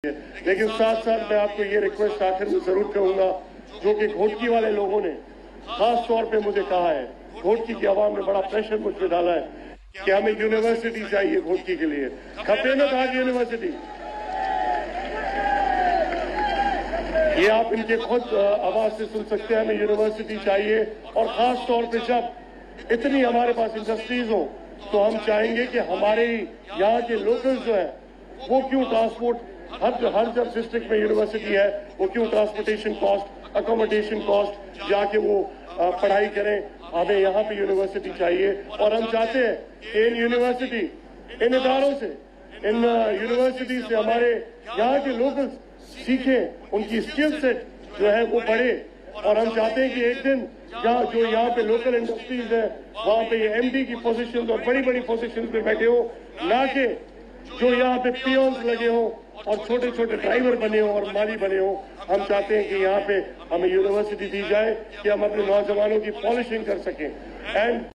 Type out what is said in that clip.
लेकिन साथ साथ मैं आपको ये रिक्वेस्ट आखिर में जरूर करूंगा, जो कि घोटकी वाले लोगों ने खास तौर पे मुझे कहा है, घोटकी की आवाम ने बड़ा प्रेशर मुझ पे डाला है कि हमें यूनिवर्सिटी चाहिए घोटकी के लिए। खपे न था यूनिवर्सिटी, ये आप इनके खुद आवाज से सुन सकते हैं, हमें यूनिवर्सिटी चाहिए। और खास तौर पे जब इतनी हमारे पास इंडस्ट्रीज हो तो हम चाहेंगे कि हमारे यहाँ के लोकल्स जो है वो क्यों ट्रांसपोर्ट, हर जब डिस्ट्रिक्ट में यूनिवर्सिटी है वो क्यों ट्रांसपोर्टेशन कॉस्ट, अकोमोडेशन कॉस्ट जाके वो पढ़ाई करें। हमें यहाँ पे यूनिवर्सिटी चाहिए और हम चाहते हैं कि इन यूनिवर्सिटी, इन इदारों से, इन यूनिवर्सिटी से हमारे यहाँ के लोकल्स सीखें, उनकी स्किल सेट जो है वो बढ़े। और हम चाहते हैं कि एक दिन जो यहाँ पे लोकल इंडस्ट्रीज है वहाँ पे ये एमडी की पोजीशंस और बड़ी बड़ी पोजीशंस पे बैठे हो, ना कि जो यहाँ पे पियोन्स लगे हो और छोटे छोटे ड्राइवर बने हो और माली बने हो। हम चाहते हैं कि यहाँ पे हमें यूनिवर्सिटी दी जाए कि हम अपने नौजवानों की पॉलिशिंग कर सकें। एंड